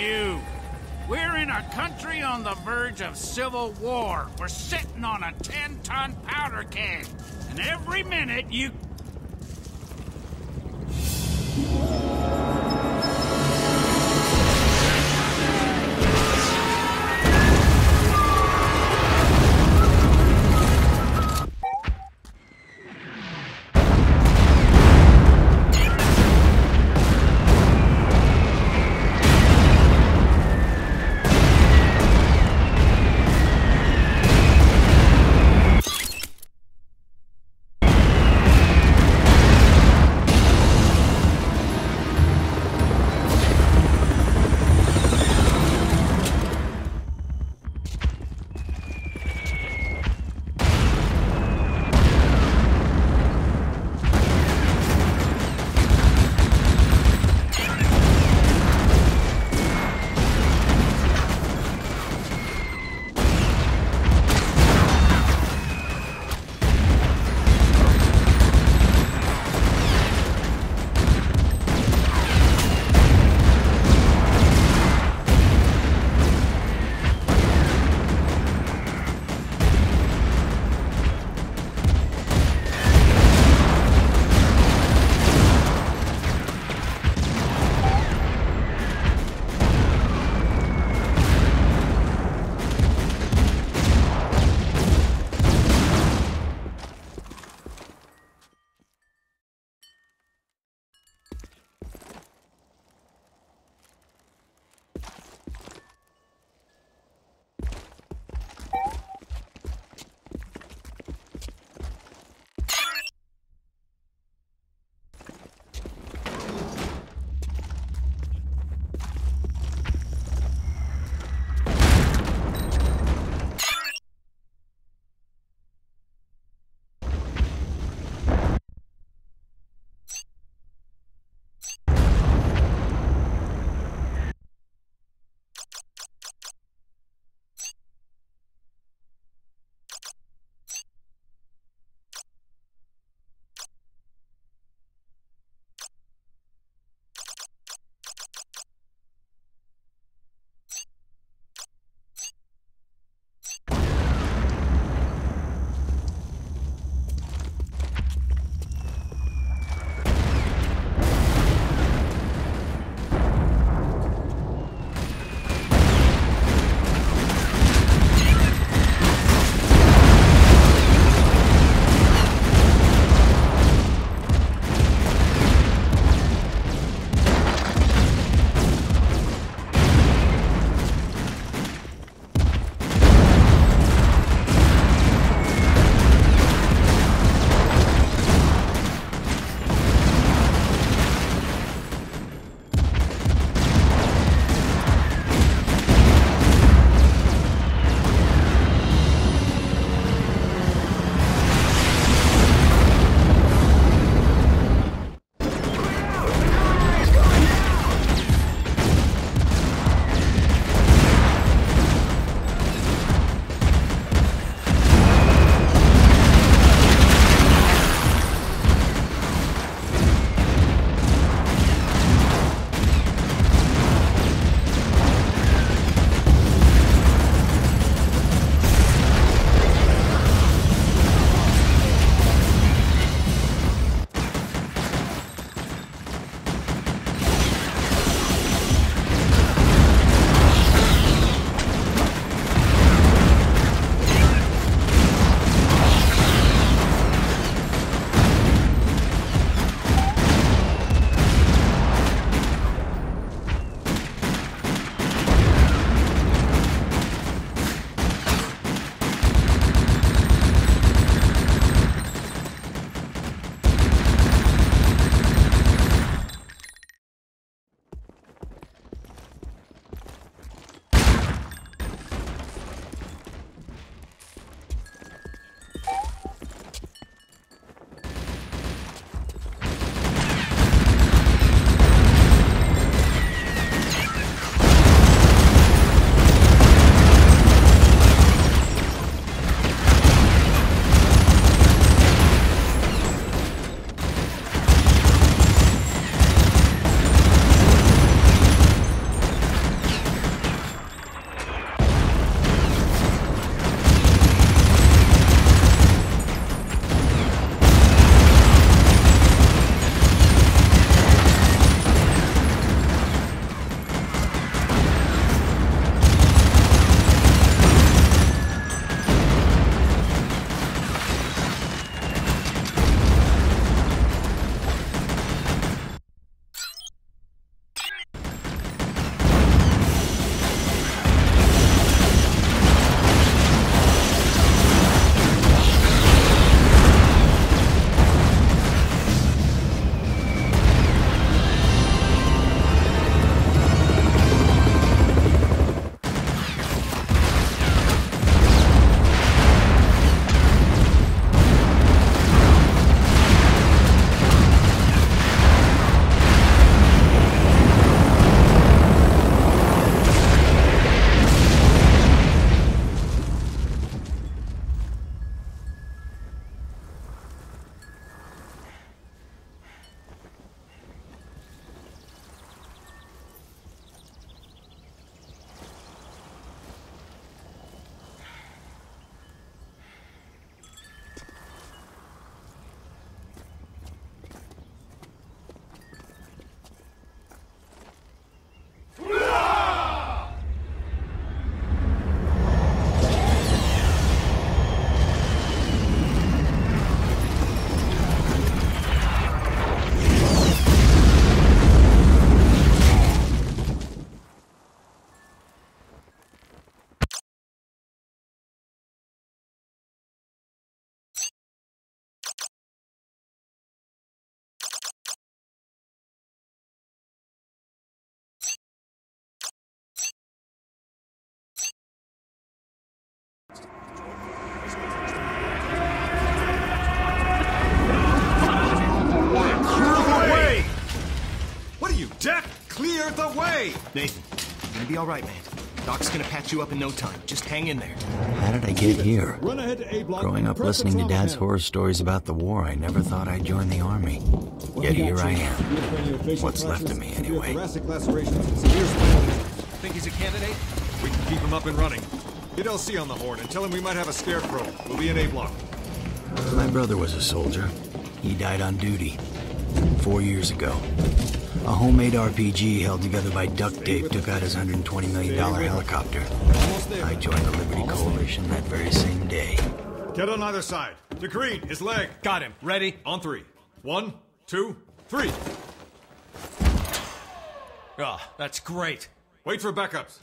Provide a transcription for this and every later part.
you. We're in a country on the verge of civil war. We're sitting on a 10-ton powder keg. And every minute you... Way! What are you, deaf? Clear the way! Nathan, you're gonna be all right, man. Doc's gonna patch you up in no time. Just hang in there. How did I get here? Growing up listening to Dad's horror stories about the war, I never thought I'd join the army. Yet here I am. What's left of me, anyway? Think he's a candidate? We can keep him up and running. Get LC on the horn and tell him we might have a scarecrow. We'll be in A block. My brother was a soldier. He died on duty 4 years ago. A homemade RPG held together by duct tape took out his $120 million helicopter. I joined the Liberty Coalition that very same day. Get on either side. To Green, his leg. Got him. Ready? On 3. 1, 2, 3. Oh, that's great. Wait for backups.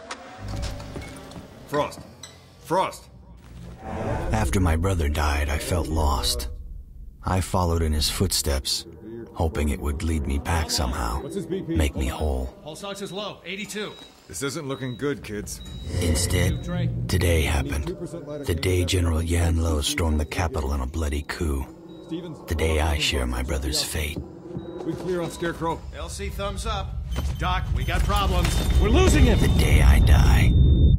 Frost. Frost. After my brother died, I felt lost. I followed in his footsteps, hoping it would lead me back somehow, make me whole. Pulse ox is low, 82. This isn't looking good, kids. Instead, today happened. The day General Yan Lo stormed the capital in a bloody coup. The day I share my brother's fate. We clear on Scarecrow. LC, thumbs up. Doc, we got problems. We're losing him. The day I die.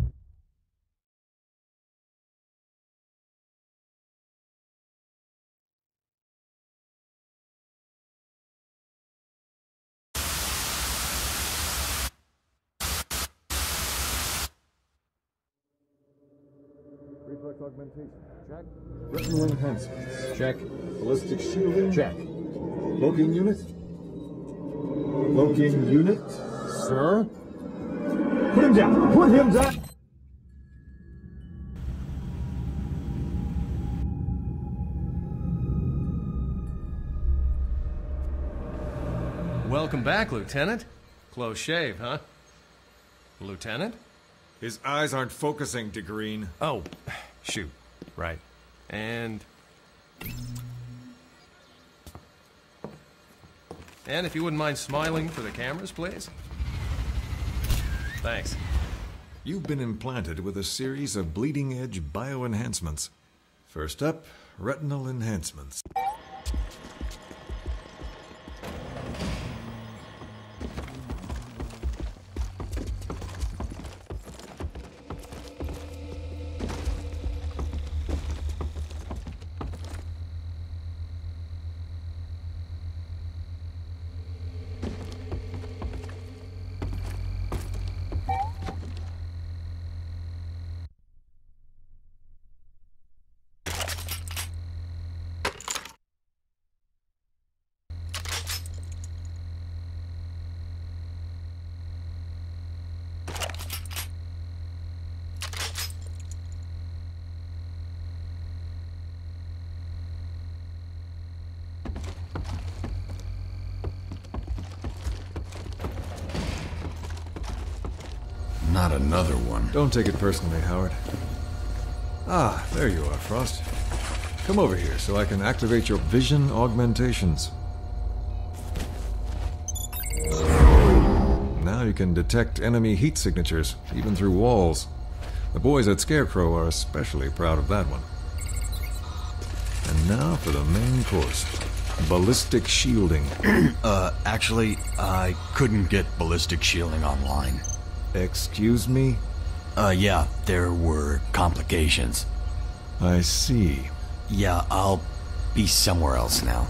Reflex augmentation. Check. Retinal enhancement. Check. Ballistic shielding. Check. Cloaking unit. Cloaking unit. Sir. Put him down. Put him down. Welcome back, Lieutenant. Close shave, huh? Lieutenant? His eyes aren't focusing, to Green. Oh, shoot. Right. And if you wouldn't mind smiling for the cameras, please. Thanks. You've been implanted with a series of bleeding-edge bioenhancements. First up, retinal enhancements. Not another one. Don't take it personally, Howard. Ah, there you are, Frost. Come over here so I can activate your vision augmentations. Now you can detect enemy heat signatures, even through walls. The boys at Scarecrow are especially proud of that one. And now for the main course. Ballistic shielding. Actually, I couldn't get ballistic shielding online. Excuse me? Yeah, there were complications. I see. Yeah, I'll be somewhere else now.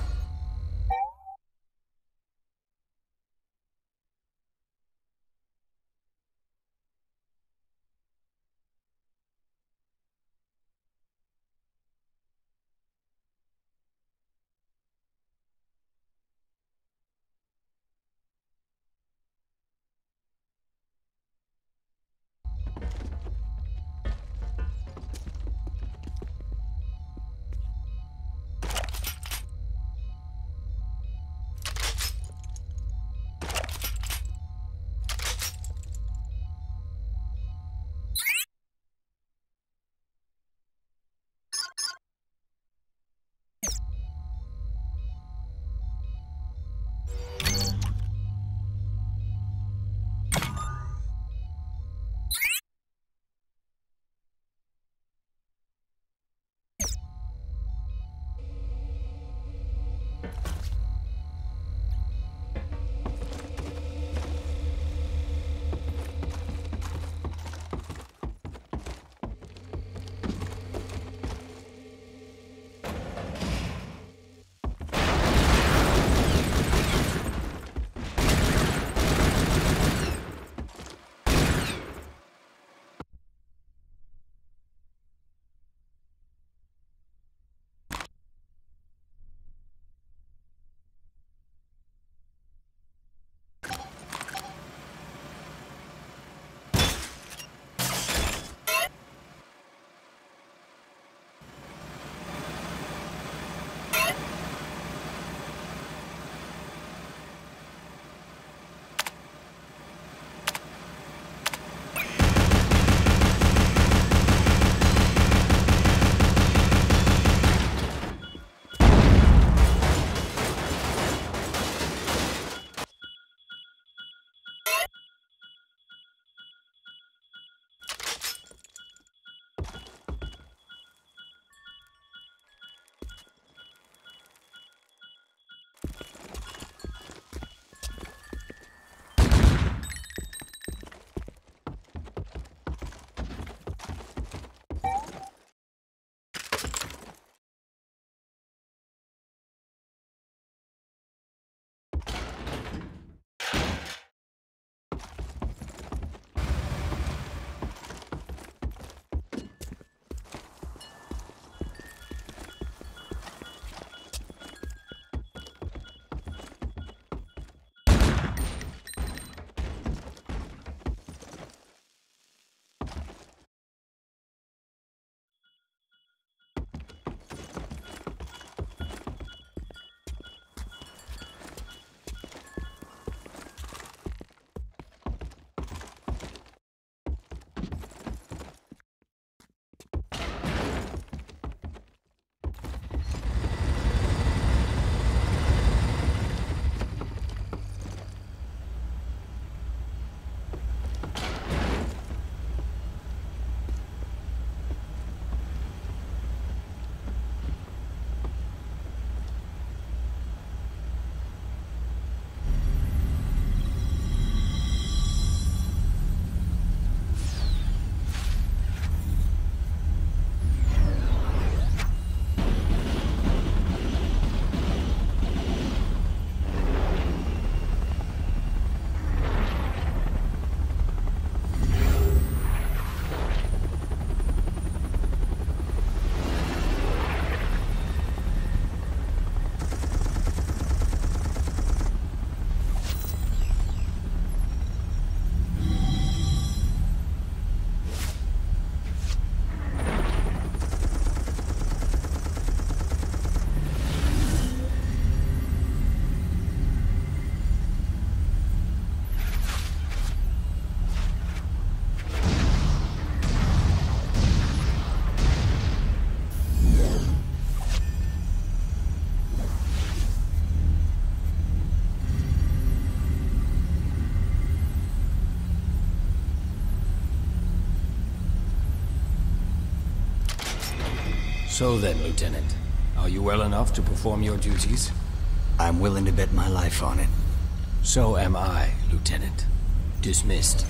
So then, Lieutenant, are you well enough to perform your duties? I'm willing to bet my life on it. So am I, Lieutenant. Dismissed.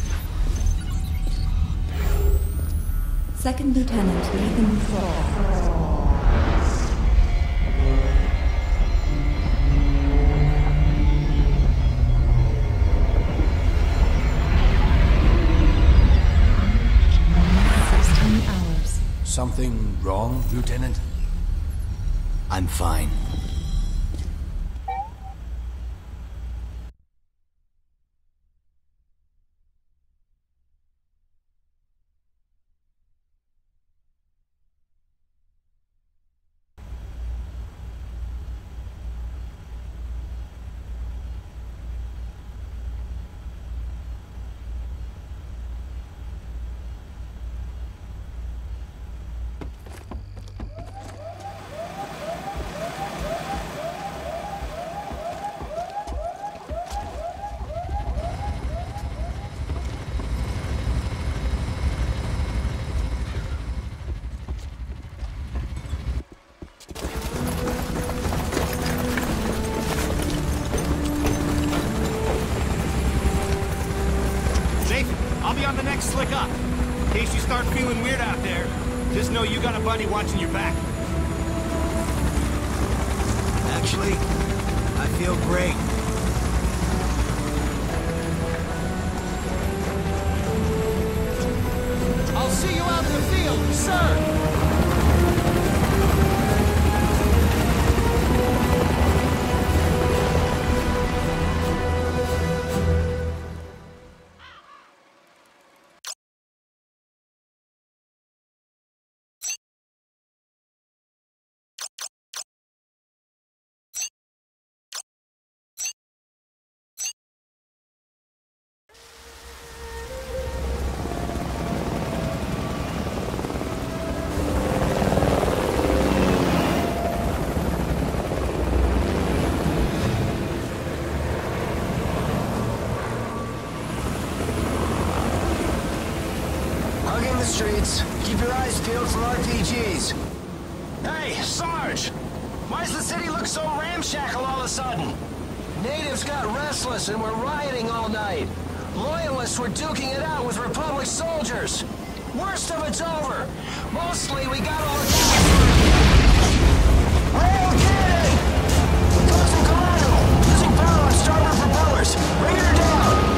Second Lieutenant Ethan Thrall. 16 hours. Something wrong, Lieutenant? I'm fine. I'll be on the next slick up. In case you start feeling weird out there, just know you got a buddy watching your back. Actually, I feel great. I'll see you out in the field, sir! The streets. Keep your eyes peeled for RPGs. Hey, Sarge! Why does the city look so ramshackle all of a sudden? Natives got restless and were rioting all night. Loyalists were duking it out with Republic soldiers. Worst of it's over. Mostly we gotta look out for... Rail cannon! Closing commando! Losing power on starboard propellers. Bringing her down!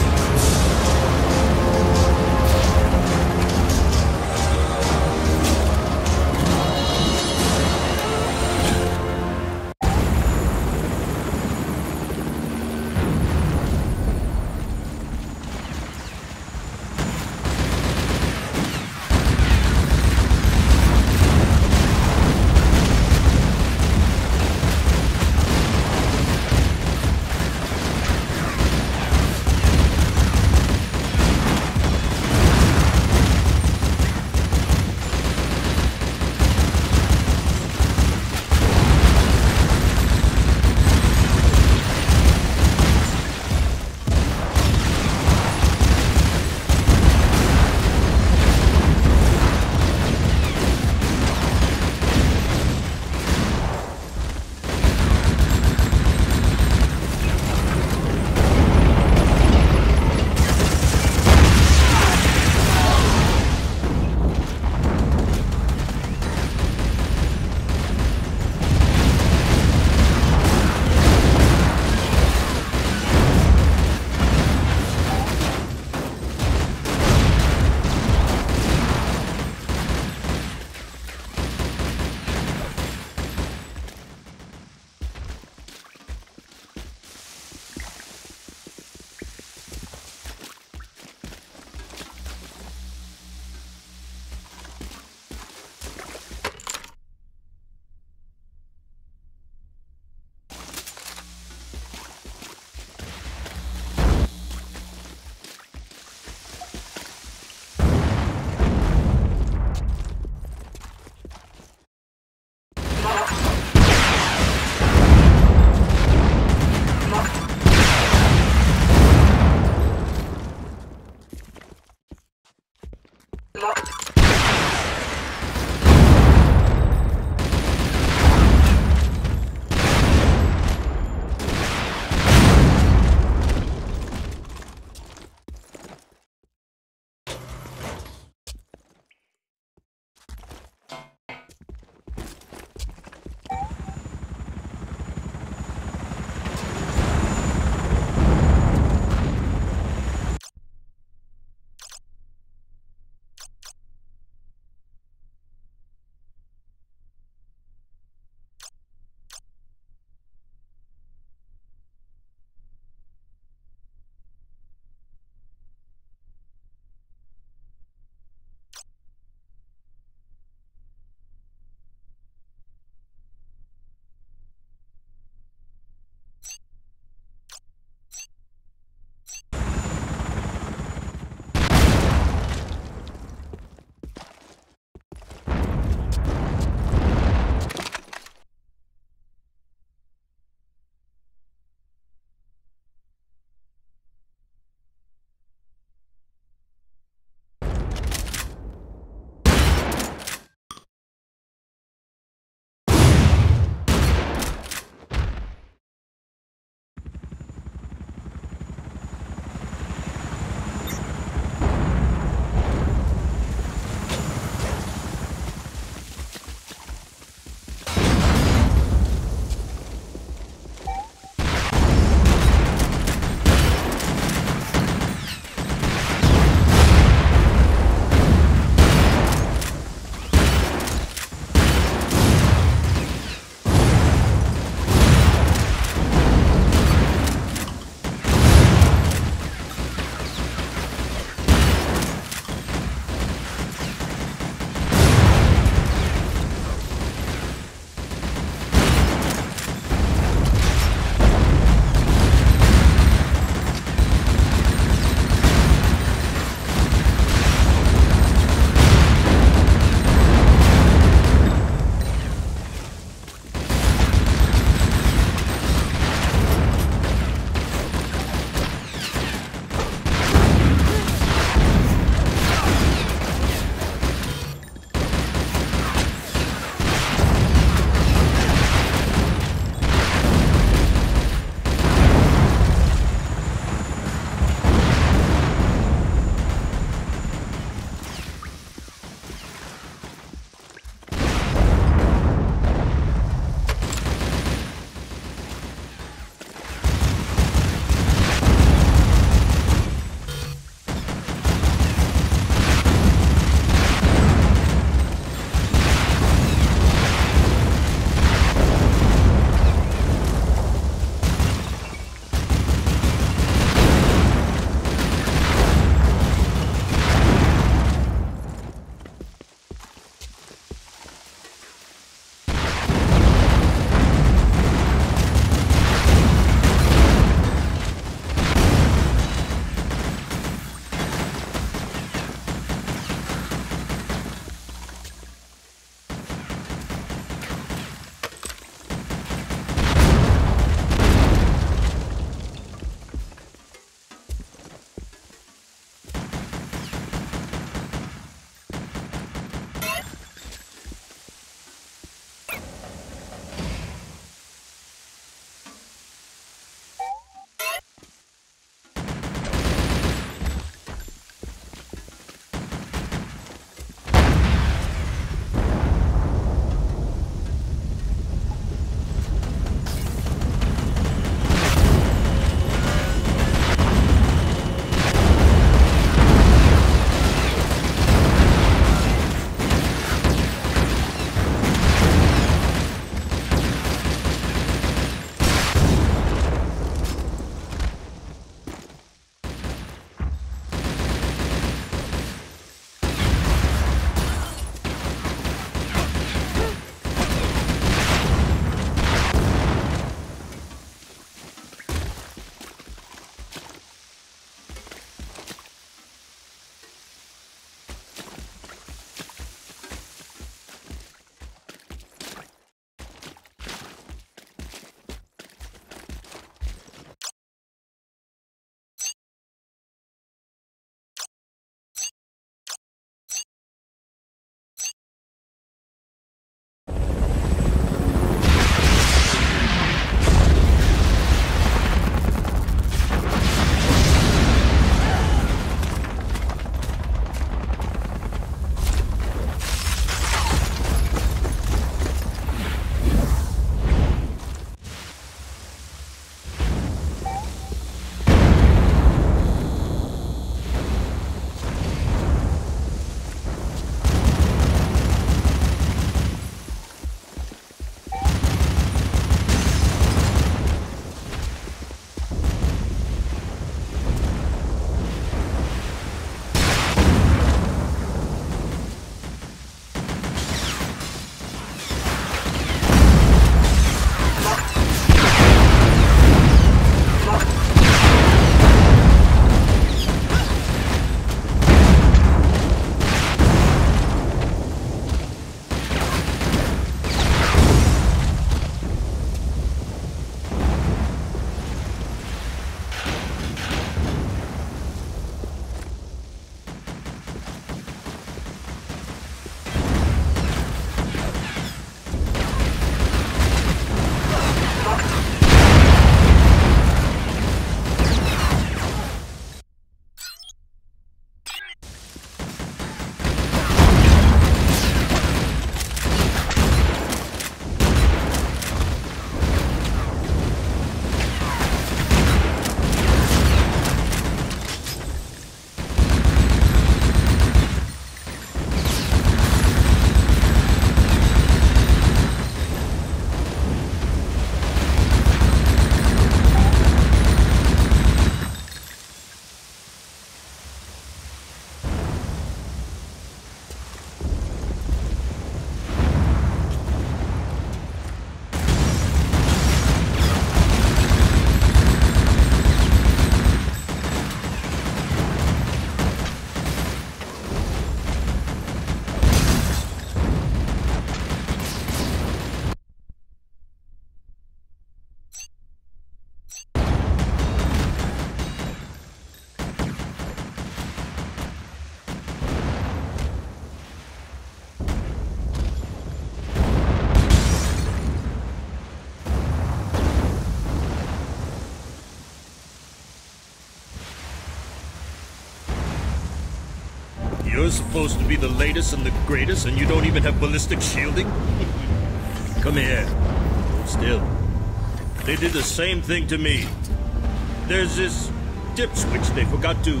You're supposed to be the latest and the greatest, and you don't even have ballistic shielding? Come here. Hold still. They did the same thing to me. There's this dip switch they forgot to...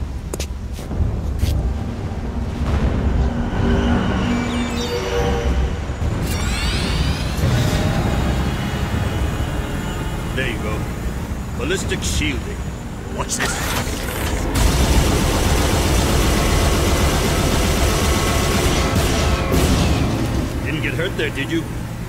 There you go. Ballistic shielding. Watch this. Didn't get hurt there, did you?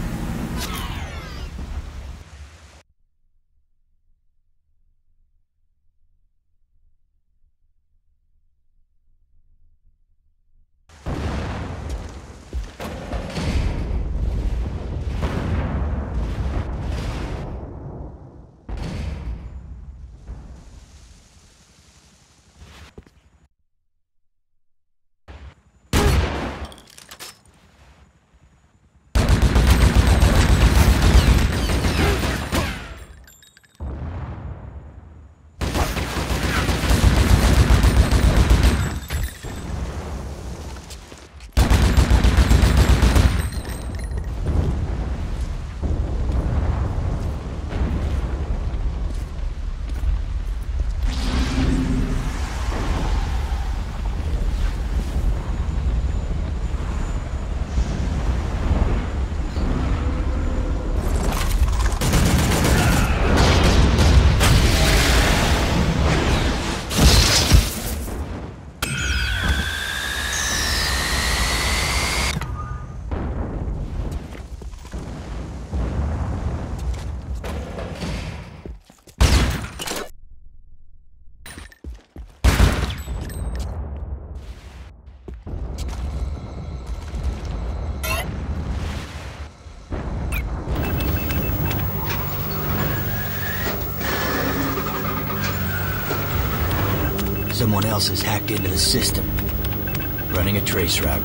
Someone else has hacked into the system, running a trace route.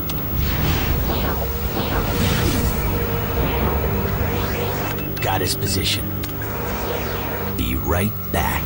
Got his position. Be right back.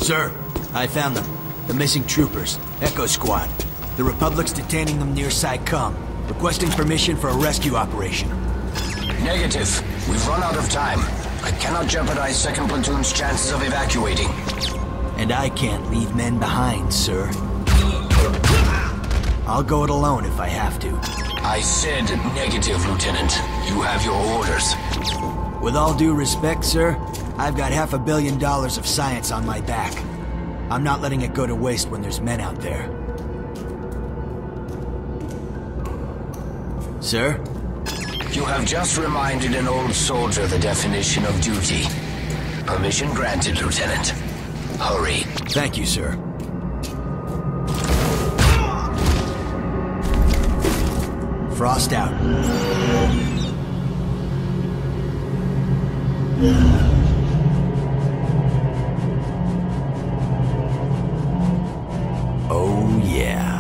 Sir, I found them. The missing troopers. Echo Squad. The Republic's detaining them near Sai-Kum, requesting permission for a rescue operation. Negative. We've run out of time. I cannot jeopardize 2nd Platoon's chances of evacuating. And I can't leave men behind, sir. I'll go it alone if I have to. I said negative, Lieutenant. You have your orders. With all due respect, sir, I've got $500 million of science on my back. I'm not letting it go to waste when there's men out there. Sir? You have just reminded an old soldier the definition of duty. Permission granted, Lieutenant. Hurry. Thank you, sir. Frost out. Oh, yeah.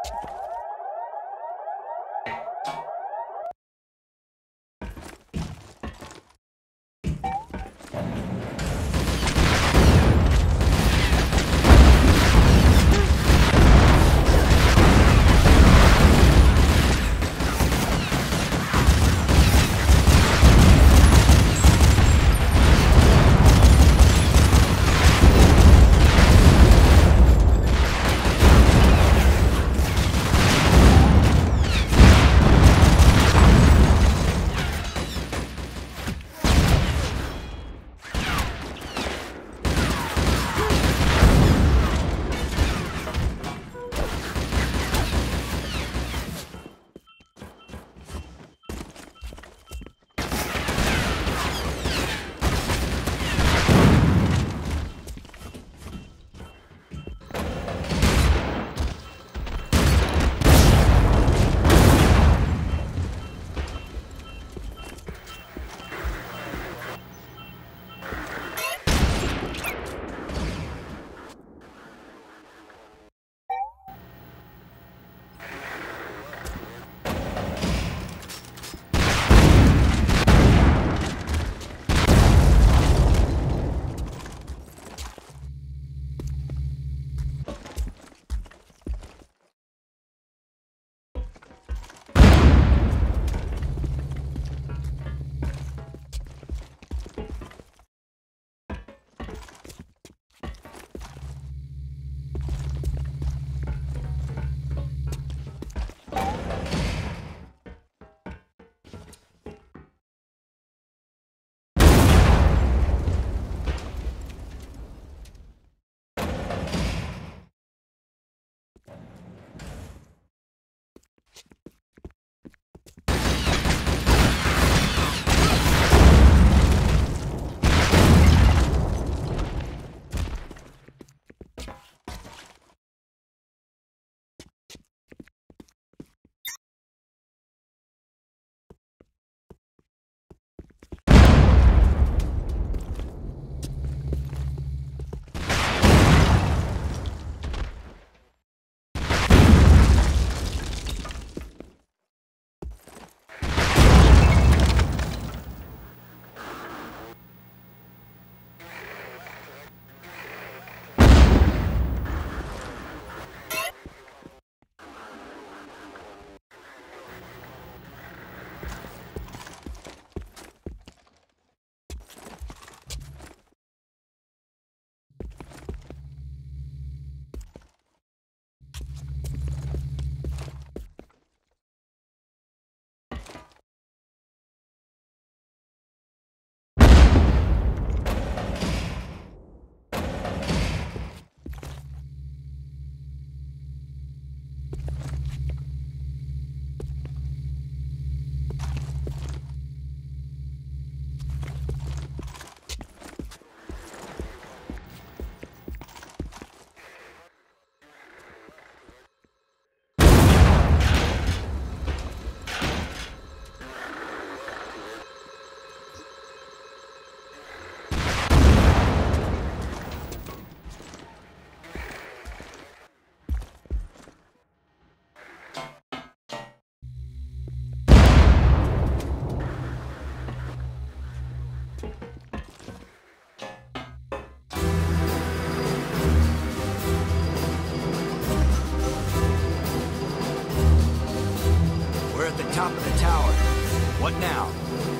top of the tower. What now?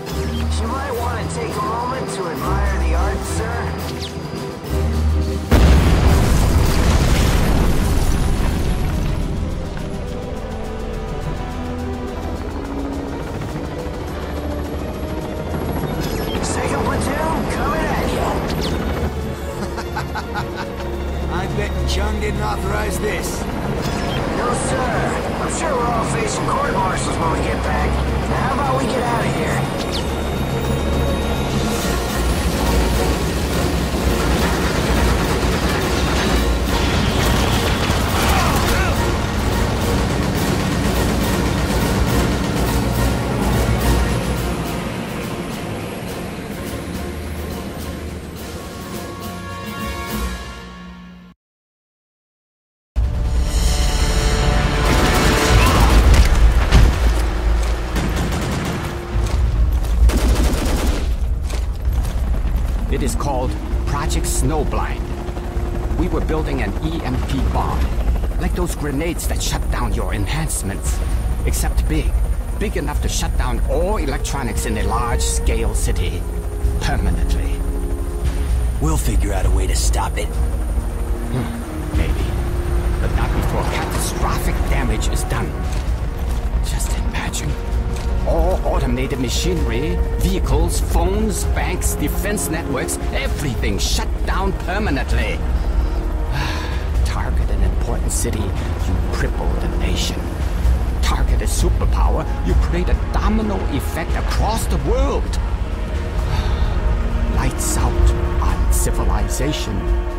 You might want to take a moment to admire the art, sir. Second platoon, coming at you. I bet Chung didn't authorize this. No, sir. I'm sure we're all facing court-martials when we get back. Now, how about we get out of here? is called Project Snowblind. We were building an EMP bomb, like those grenades that shut down your enhancements, except big. Big enough to shut down all electronics in a large-scale city, permanently. We'll figure out a way to stop it. Maybe. But not before catastrophic damage is done. Just imagine. All automated machinery, vehicles, phones, banks, defense networks, everything shut down permanently. Target an important city, you cripple the nation. Target a superpower, you create a domino effect across the world. Lights out on civilization.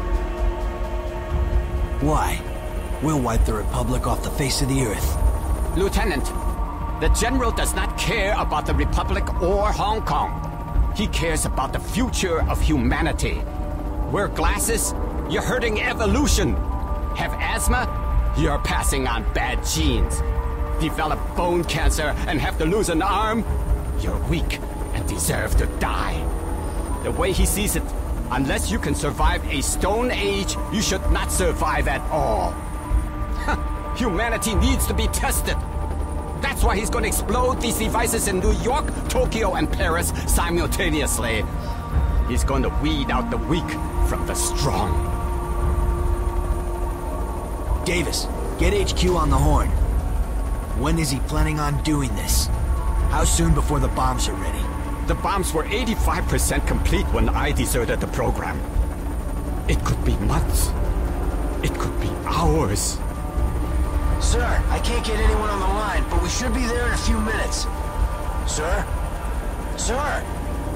Why? We'll wipe the Republic off the face of the Earth. Lieutenant, the General does not care about the Republic or Hong Kong. He cares about the future of humanity. Wear glasses? You're hurting evolution. Have asthma? You're passing on bad genes. Develop bone cancer and have to lose an arm? You're weak and deserve to die. The way he sees it, unless you can survive a Stone Age, you should not survive at all. Humanity needs to be tested. That's why he's going to explode these devices in New York, Tokyo, and Paris simultaneously. He's going to weed out the weak from the strong. Davis, get HQ on the horn. When is he planning on doing this? How soon before the bombs are ready? The bombs were 85% complete when I deserted the program. It could be months. It could be hours. Sir, I can't get anyone on the line, but we should be there in a few minutes. Sir? Sir!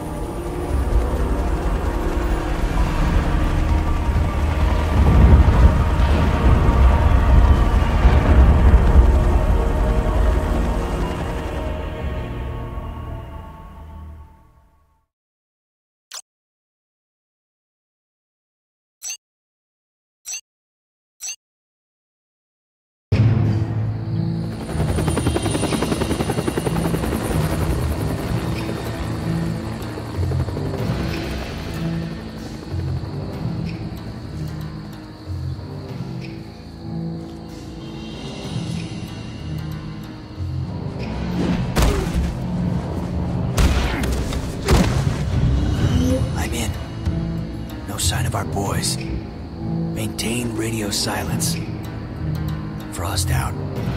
Sign of our boys. Maintain radio silence. Frost out.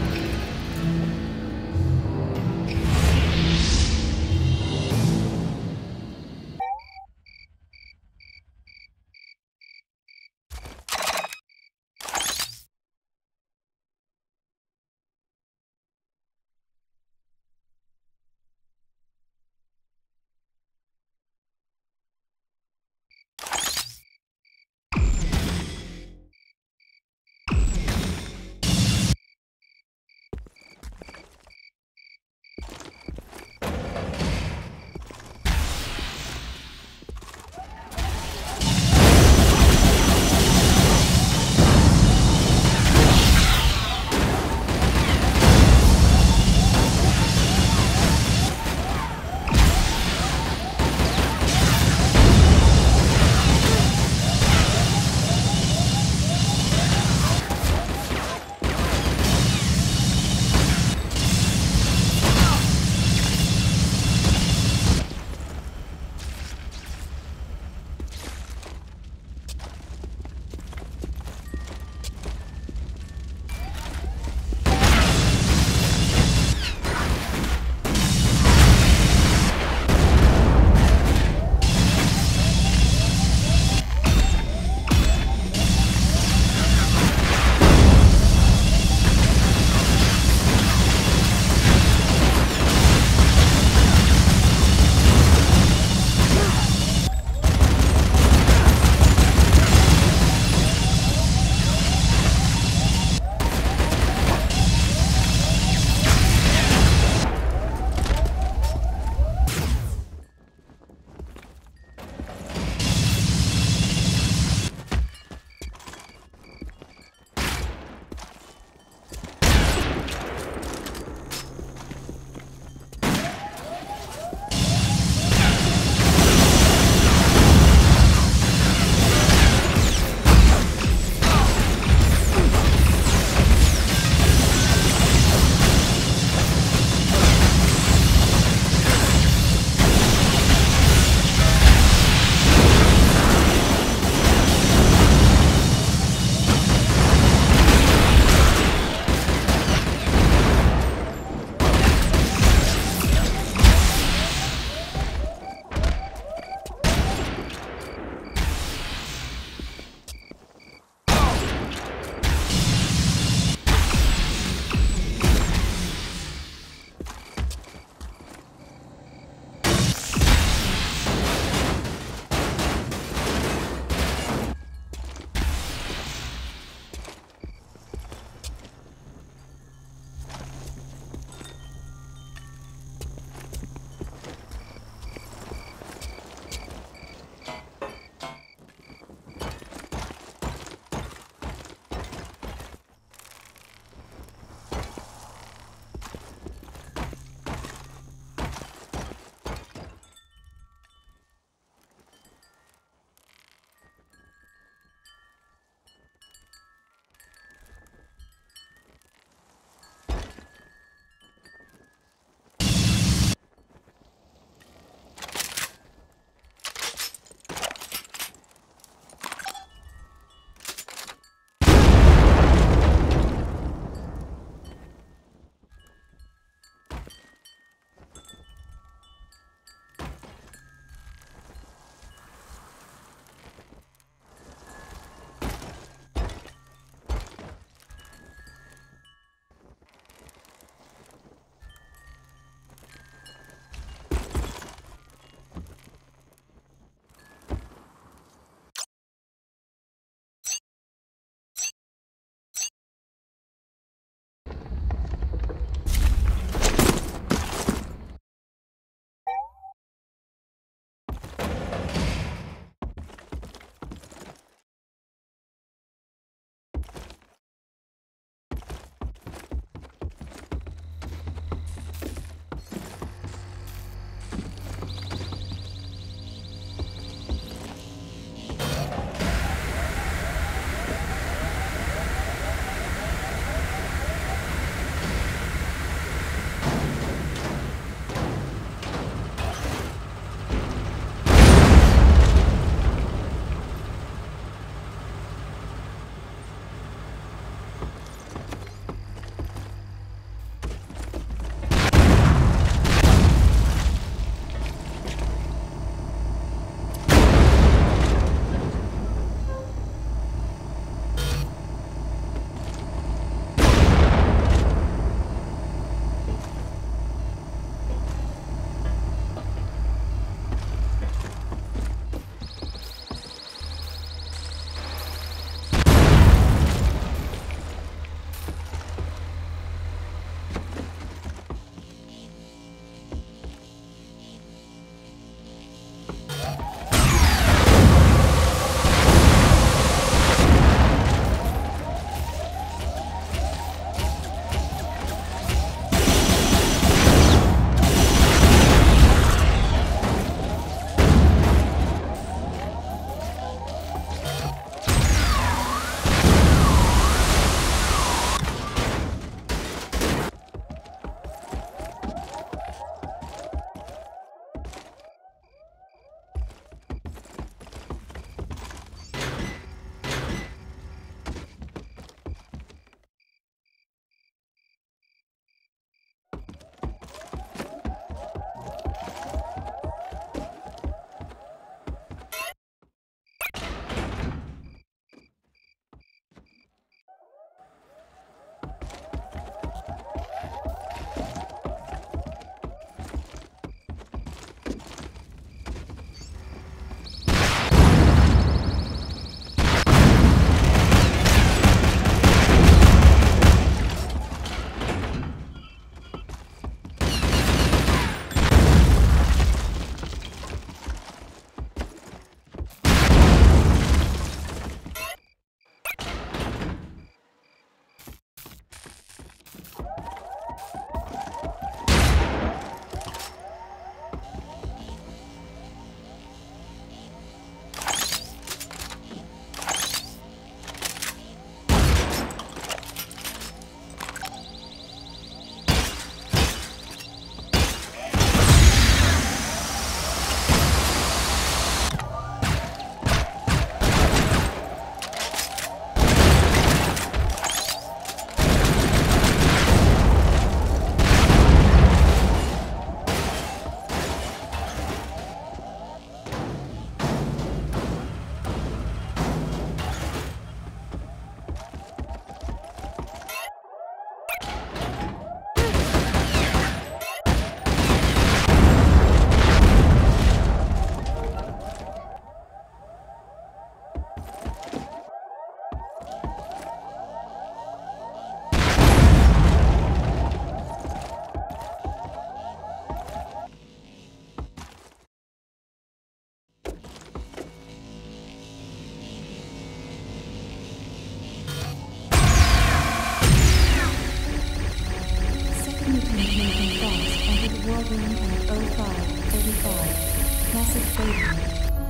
Delivering at 05:35. Message waiting.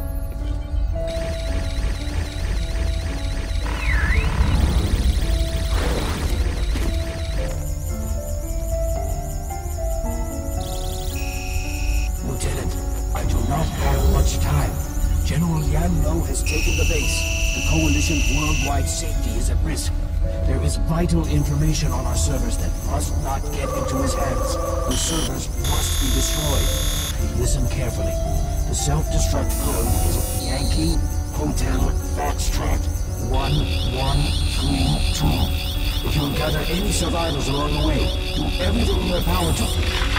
Lieutenant, I do not have much time. General Yan Lo has taken the base. The Coalition's worldwide safety is at risk. There is vital information on our servers that must not get into his hands. The servers must be destroyed. Listen carefully. The self-destruct code is Yankee Hotel Foxtrot 1132. If you encounter any survivors along the way, do everything in your power to...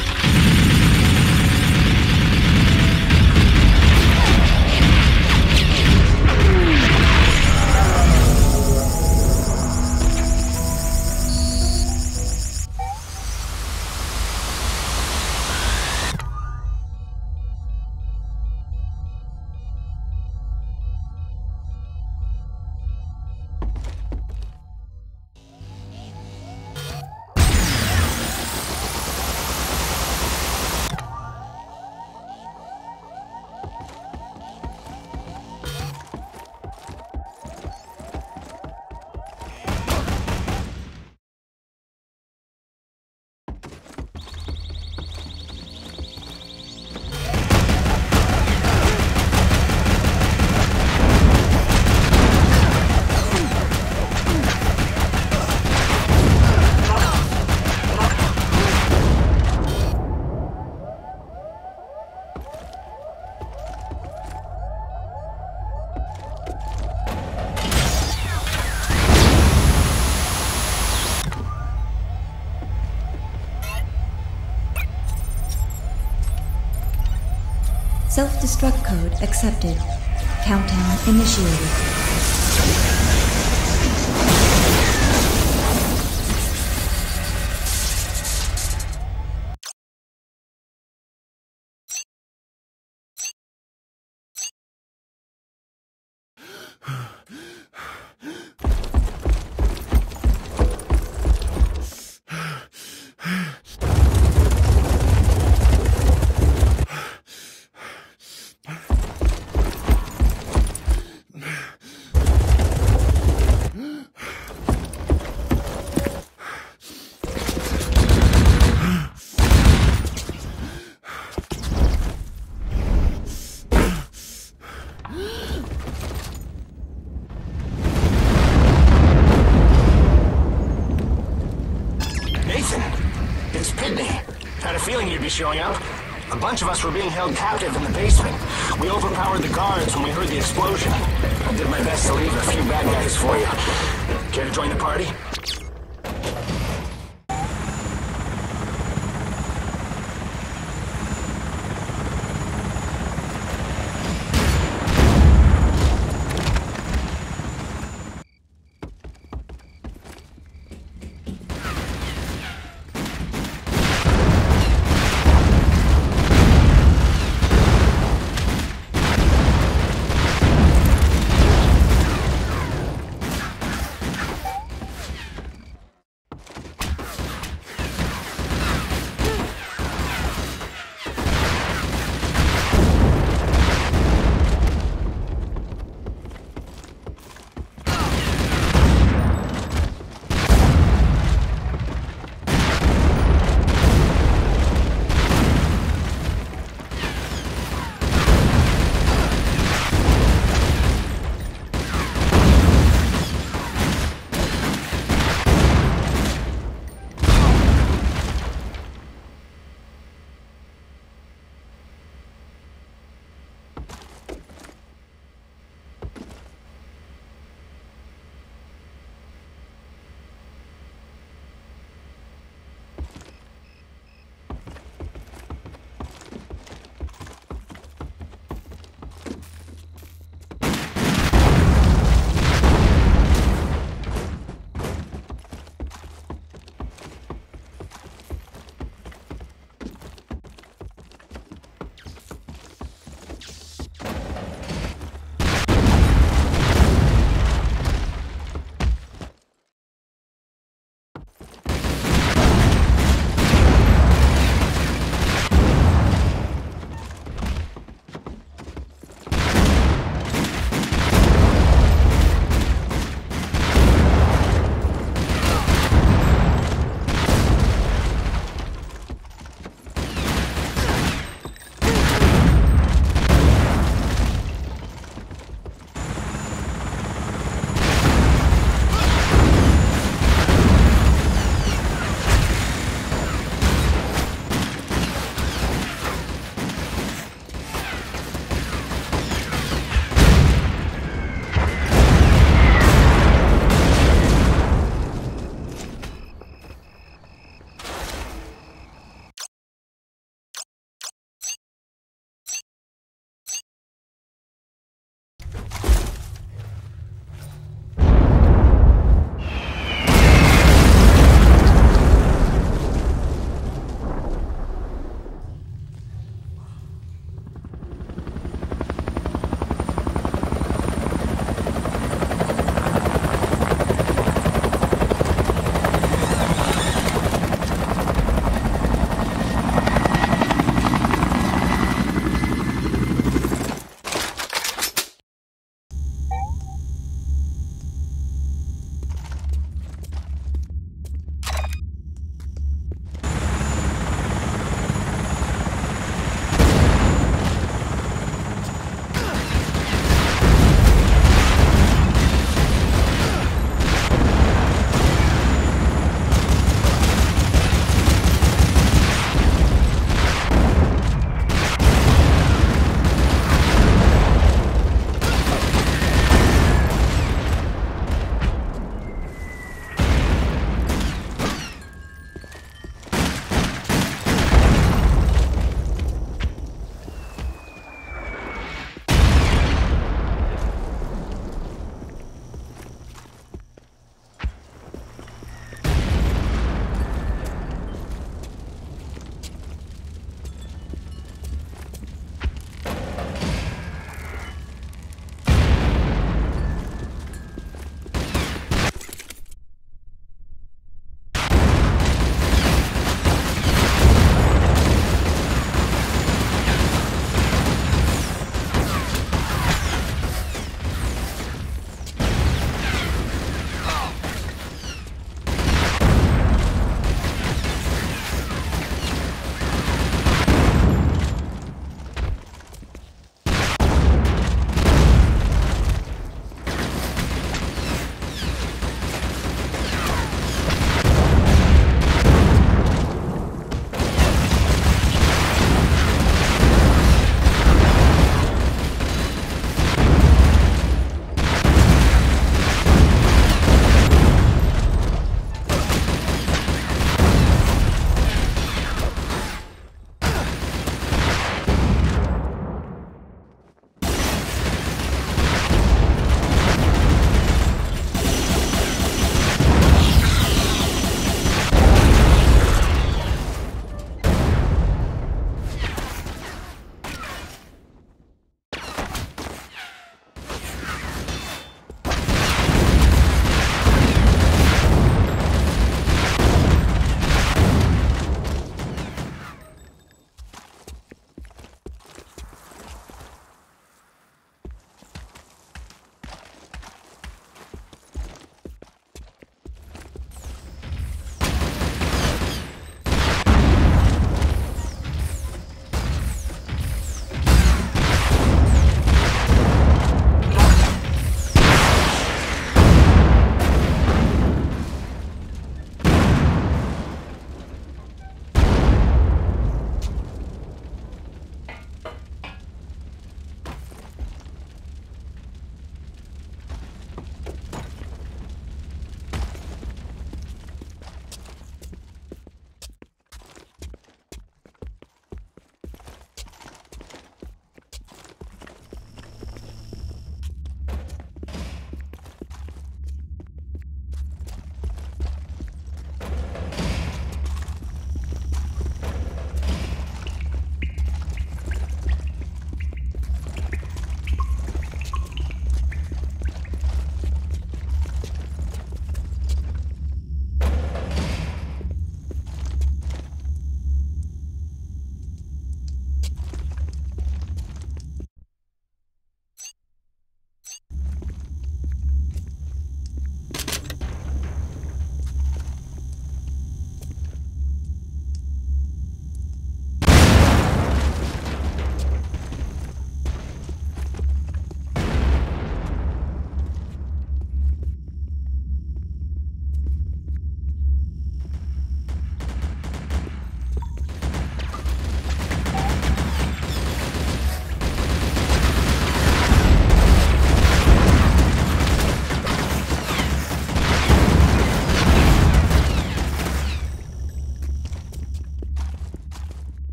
Self-destruct code accepted. Countdown initiated. Showing up. A bunch of us were being held captive in the basement. We overpowered the guards when we heard the explosion. I did my best to leave a few bad guys for you. Care to join the party?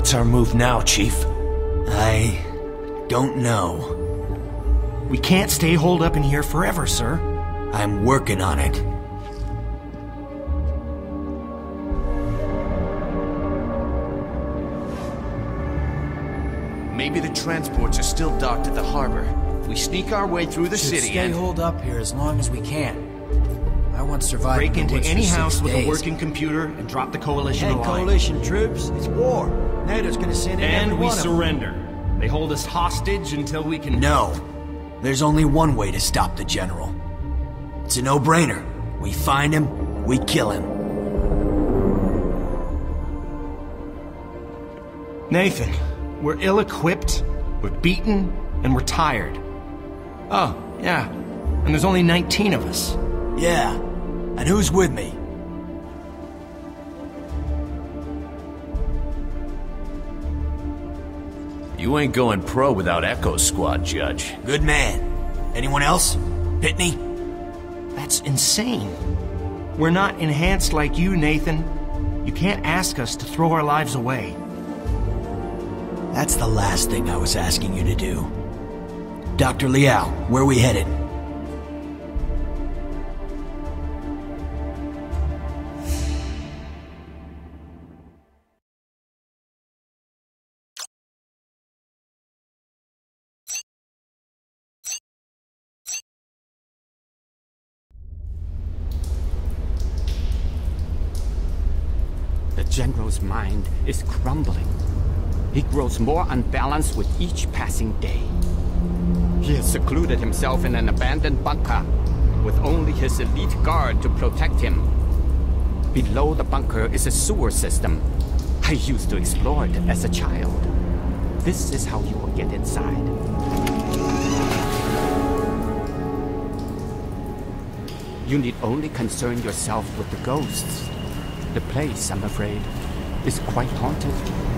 What's our move now, Chief? I don't know. We can't stay holed up in here forever, sir. I'm working on it. Maybe the transports are still docked at the harbor. If we sneak our way through the city Stay and... holed up here as long as we can. I once survived. Break in the into woods any for 6 house with days. a working computer and drop the Coalition a And line. Coalition troops, it's war. NATO's gonna send in every And we one of them. surrender. They hold us hostage until we can... No. There's only one way to stop the General. It's a no-brainer. We find him, we kill him. Nathan, we're ill-equipped, we're beaten, and we're tired. Oh, yeah. And there's only 19 of us. Yeah. And who's with me? You ain't going pro without Echo Squad, Judge. Good man. Anyone else? Pitney? That's insane. We're not enhanced like you, Nathan. You can't ask us to throw our lives away. That's the last thing I was asking you to do. Dr. Liao, where are we headed? The General's mind is crumbling. He grows more unbalanced with each passing day. He has secluded himself in an abandoned bunker, with only his elite guard to protect him. Below the bunker is a sewer system. I used to explore it as a child. This is how you will get inside. You need only concern yourself with the ghosts. The place, I'm afraid, is quite haunted.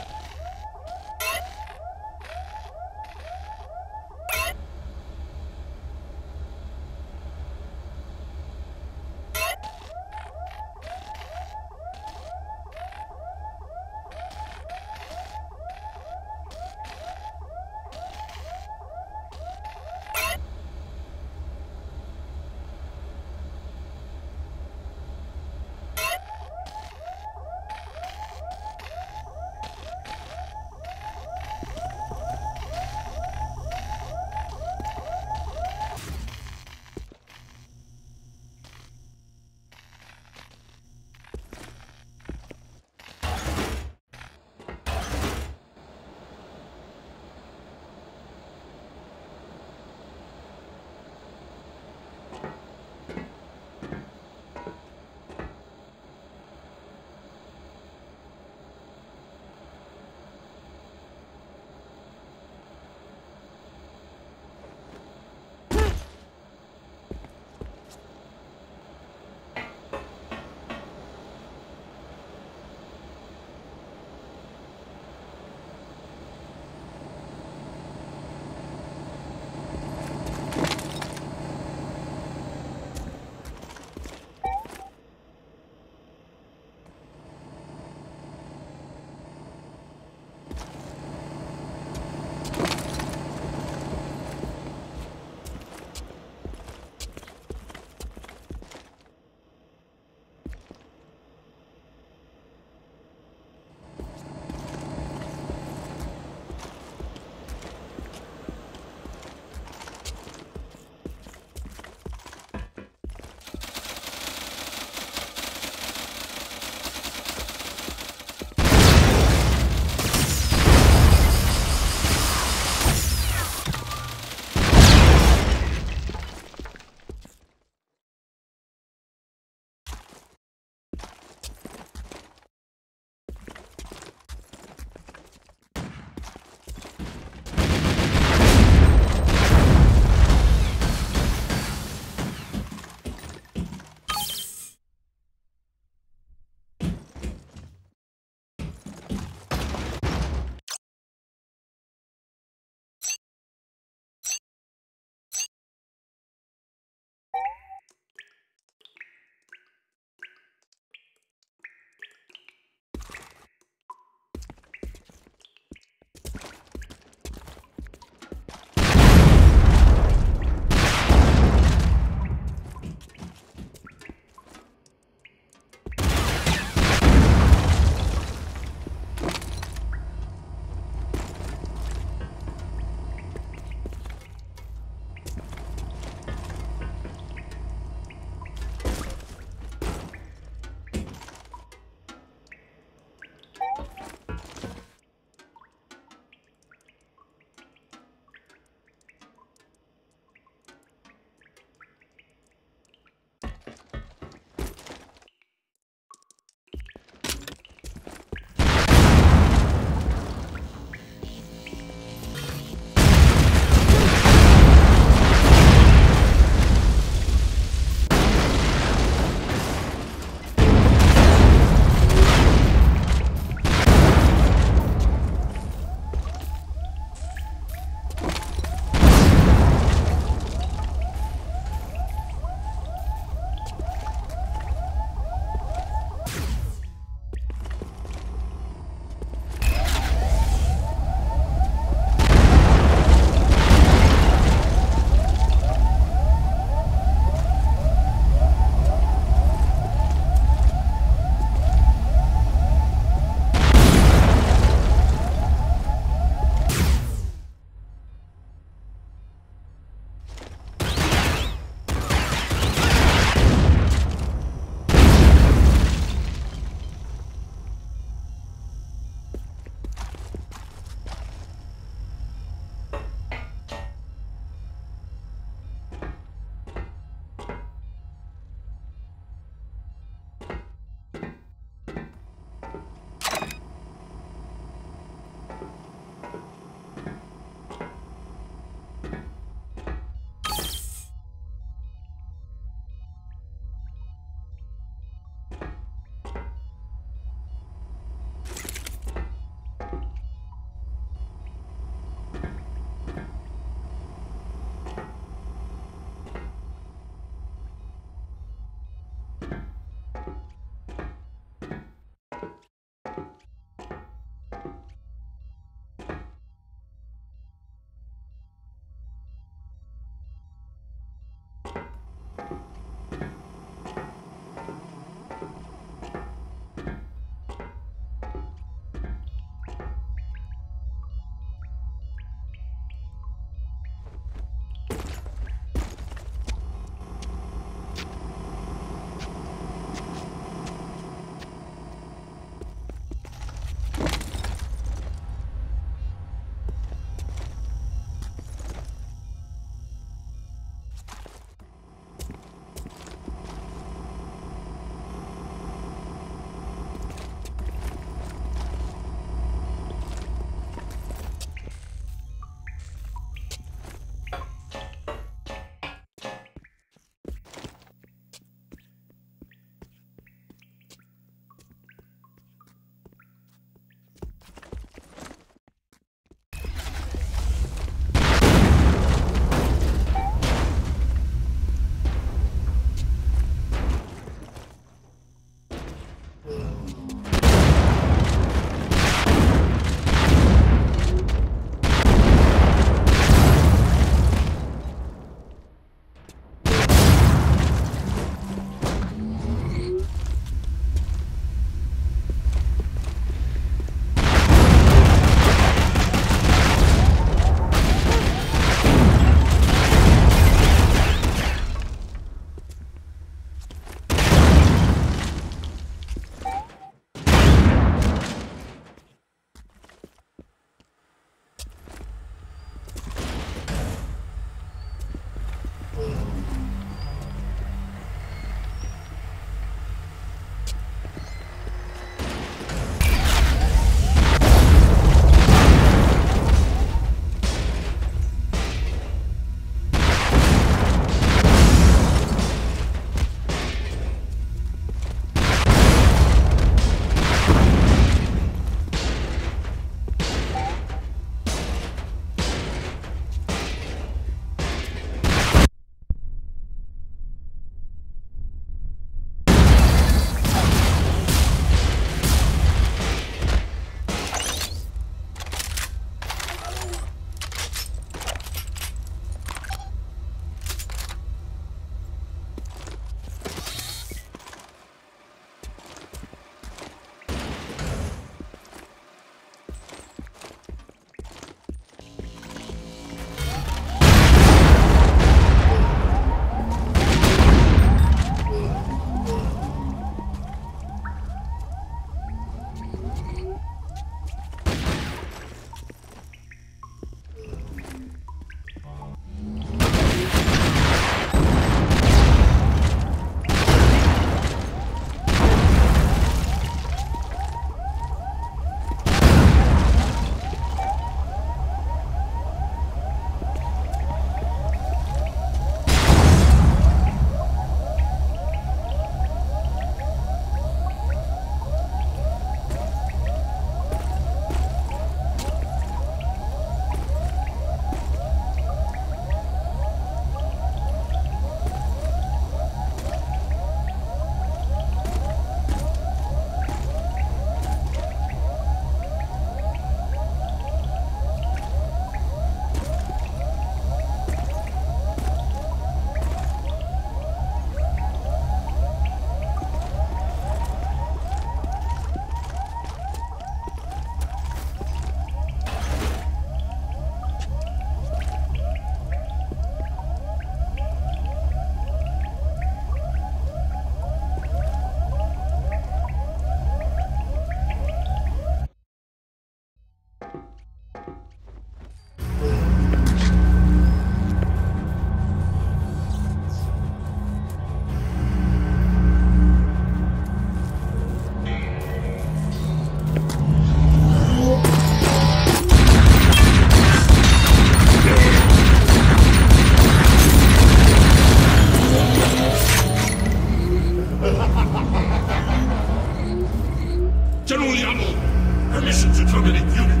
General Yano, permission to terminate unit.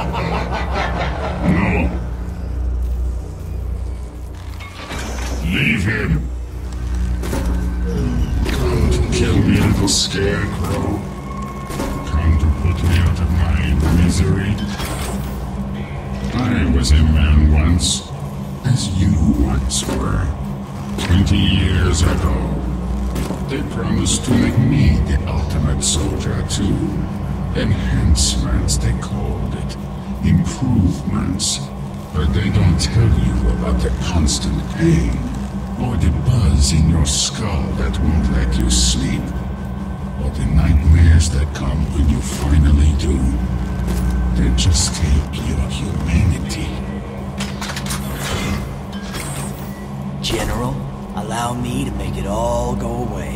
No. Leave him. Come to kill me, little scarecrow. Come to put me out of my misery. I was a man once, as you once were. 20 years ago. They promised to make me the ultimate soldier too. Enhancements, they called it. Improvements. But they don't tell you about the constant pain, or the buzz in your skull that won't let you sleep, or the nightmares that come when you finally do. They just take your humanity. General, allow me to make it all go away.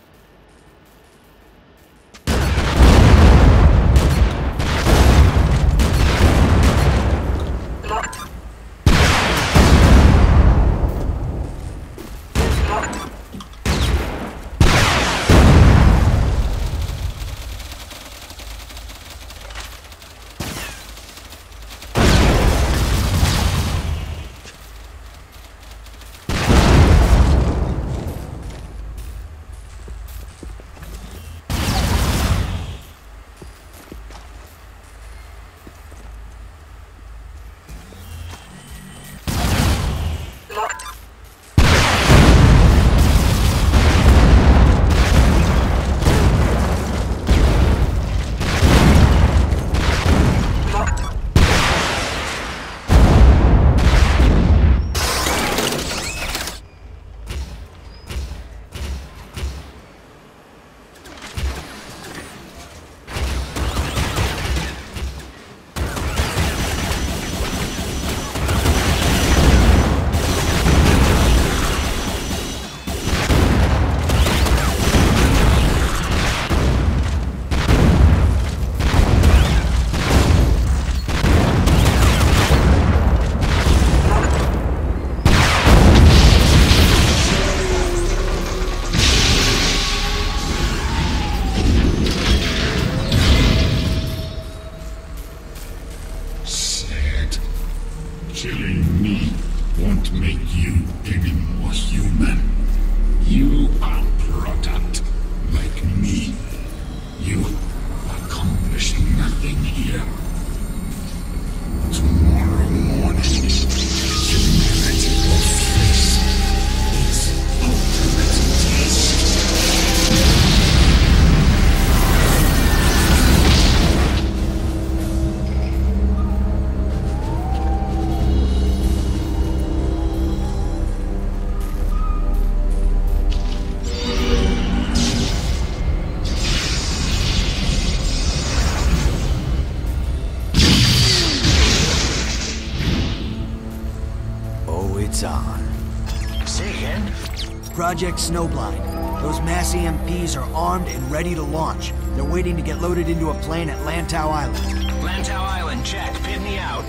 Killing me won't make you any more human. You are product, like me. You accomplish nothing here. Tomorrow morning, humanity will face its ultimate test. It's on. Say again? Project Snowblind. Those mass EMPs are armed and ready to launch. They're waiting to get loaded into a plane at Lantau Island. Lantau Island, check. Pin me out.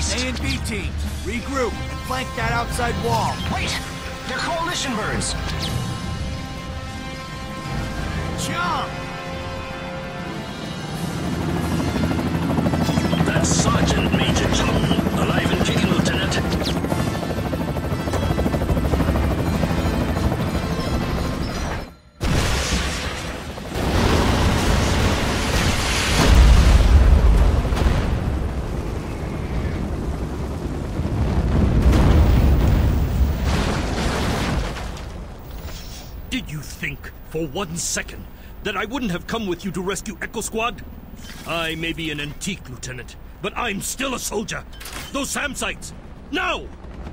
Christ! A and B teams, regroup and flank that outside wall. Wait! They're coalition birds! Jump! That's Sergeant Major John, alive and kicking, Lieutenant. Did you think, for 1 second, that I wouldn't have come with you to rescue Echo Squad? I may be an antique, Lieutenant, but I'm still a soldier. Those SAM sites! Now!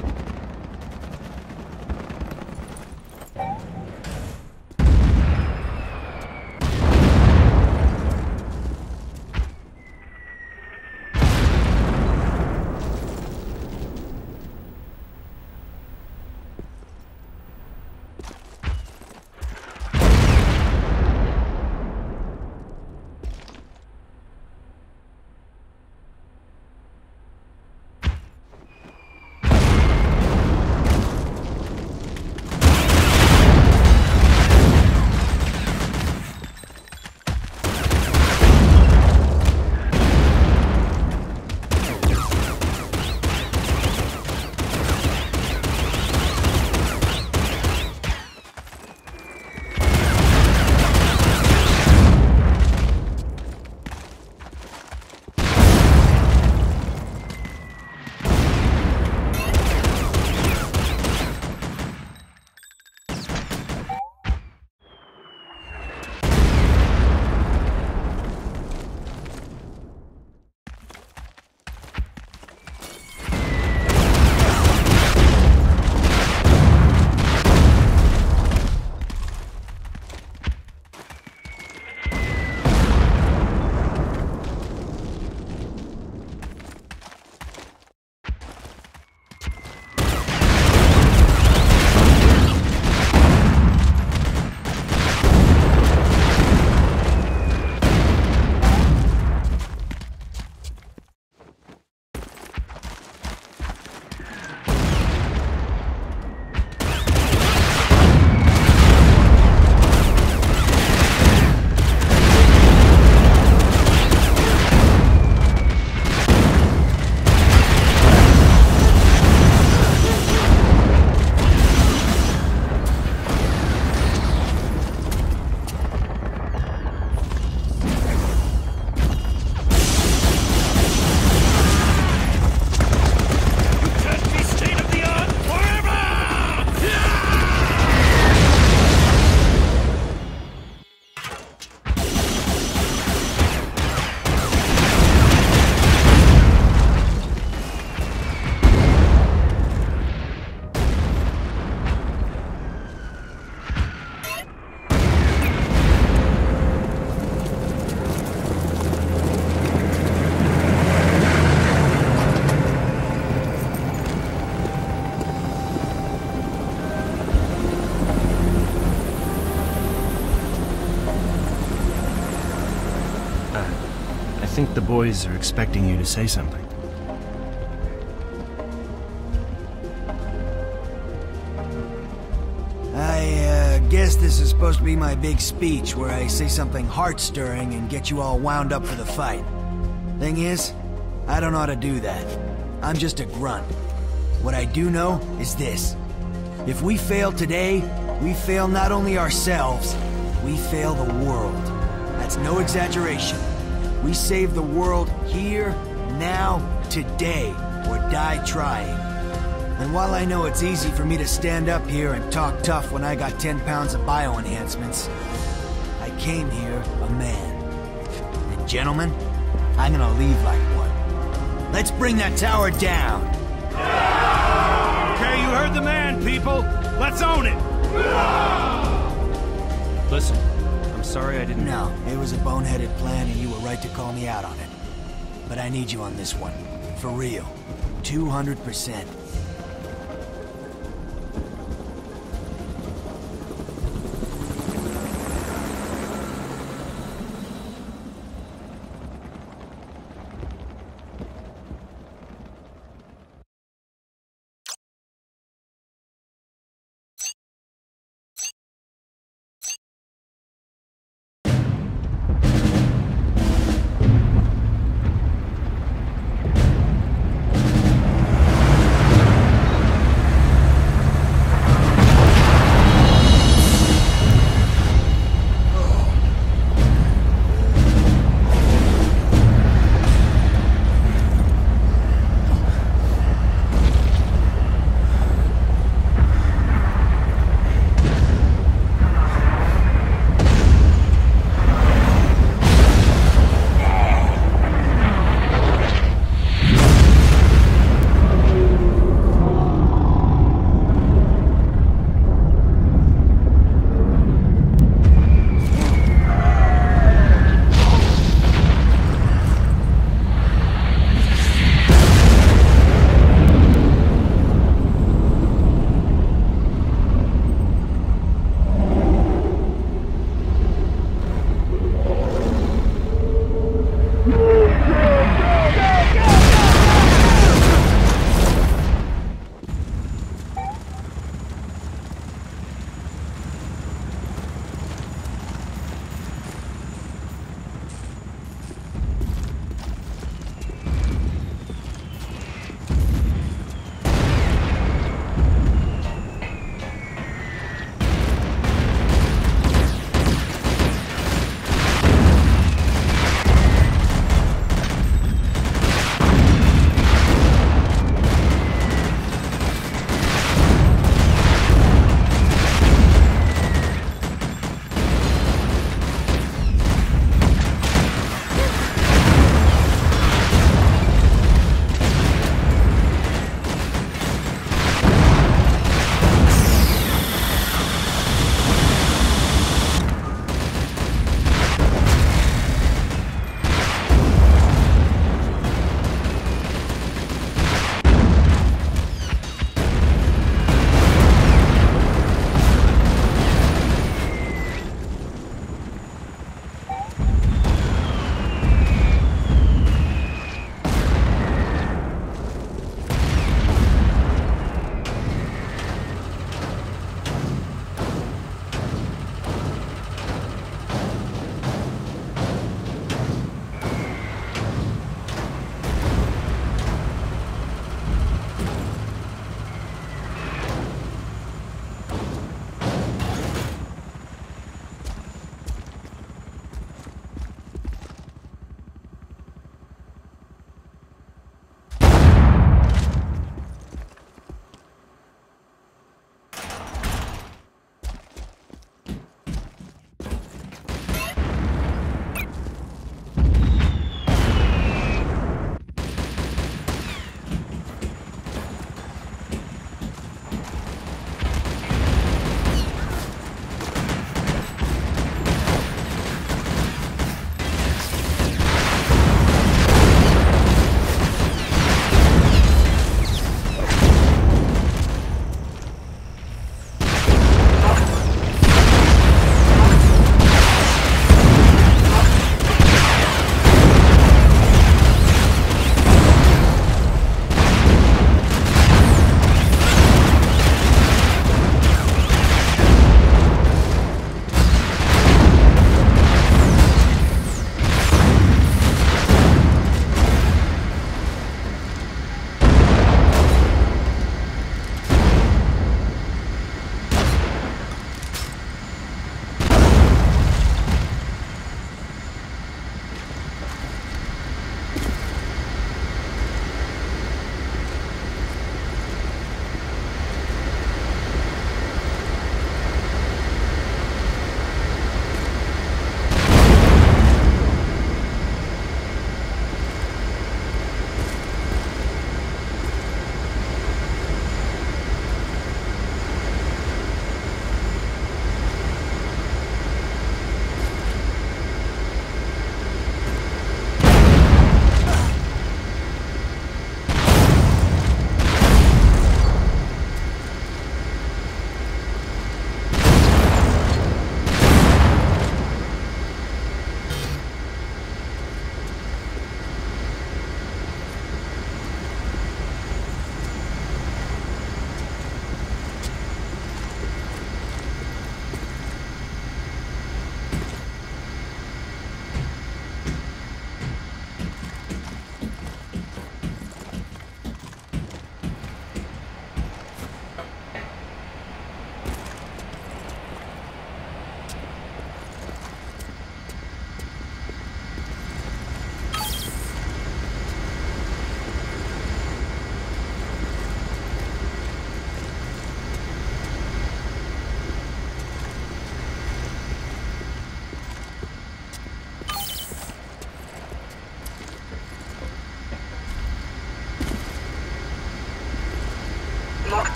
I think the boys are expecting you to say something. I guess this is supposed to be my big speech where I say something heart-stirring and get you all wound up for the fight. Thing is, I don't know how to do that. I'm just a grunt. What I do know is this. If we fail today, we fail not only ourselves, we fail the world. That's no exaggeration. We save the world here, now, today, or die trying. And while I know it's easy for me to stand up here and talk tough when I got 10 pounds of bio-enhancements, I came here a man. And gentlemen, I'm gonna leave like one. Let's bring that tower down! Okay, you heard the man, people! Let's own it! Listen, I'm sorry I didn't... No, it was a boneheaded plan and you were right to call me out on it. But I need you on this one. For real. 200%.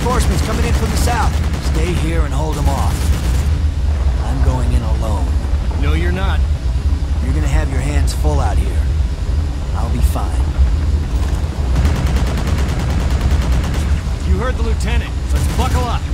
reinforcements coming in from the south. Stay here and hold them off. I'm going in alone. No, you're not. You're gonna have your hands full out here. I'll be fine. You heard the lieutenant. Let's buckle up.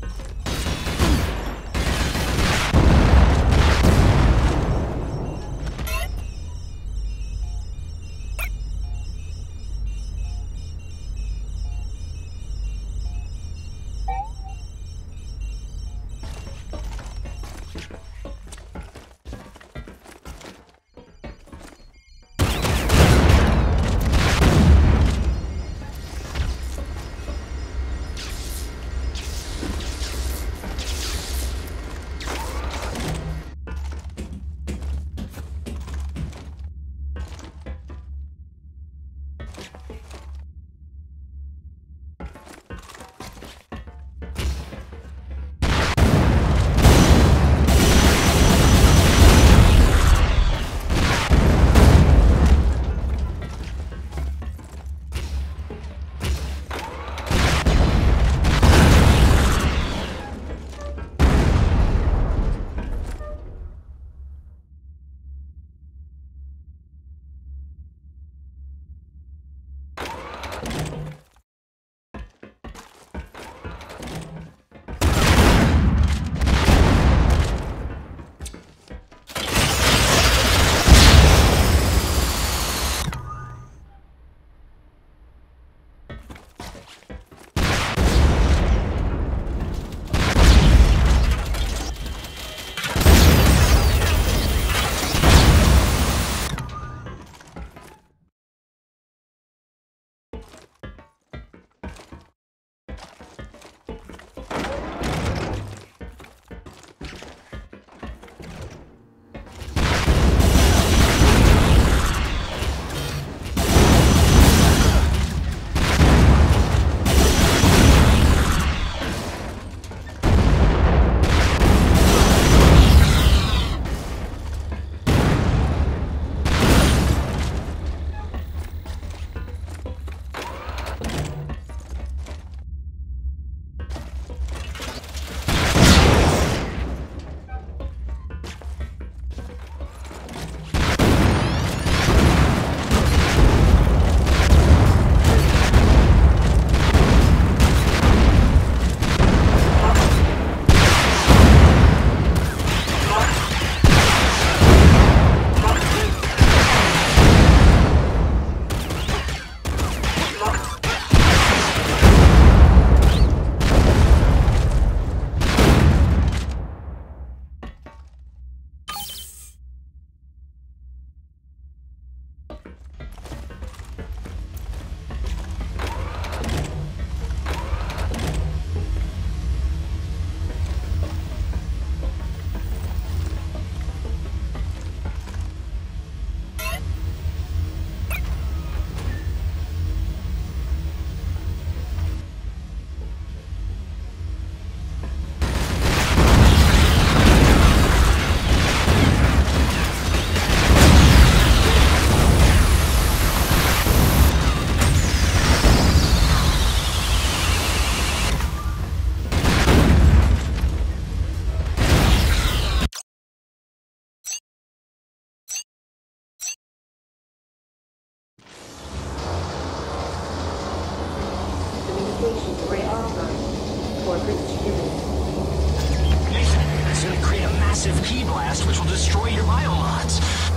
It's gonna create a massive key blast which will destroy your biomods.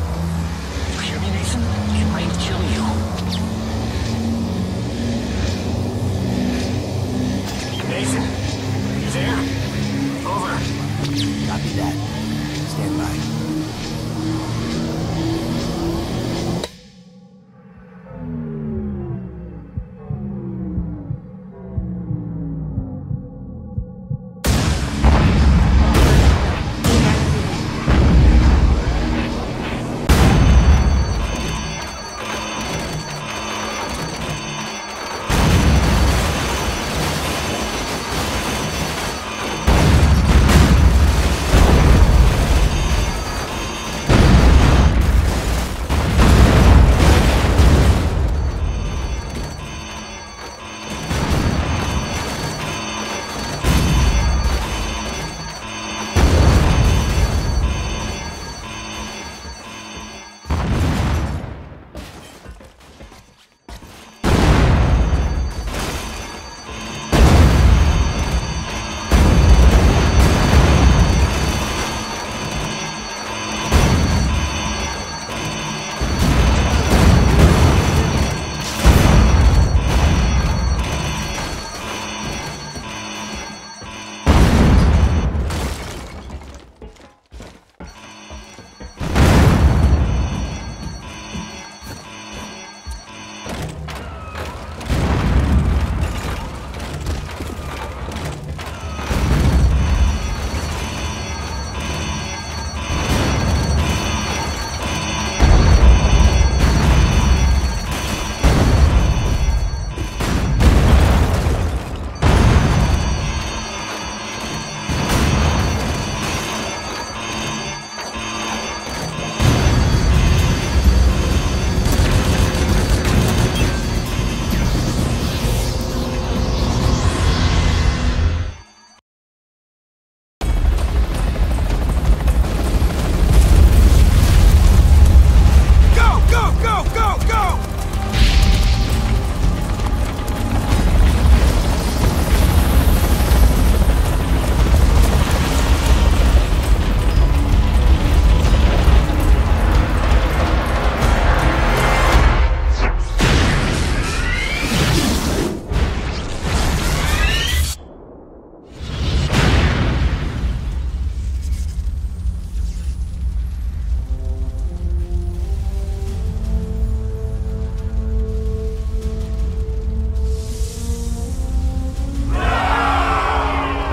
You hear me, Nathan? It might kill you. Nathan, you there? Over. Copy that. Stand by.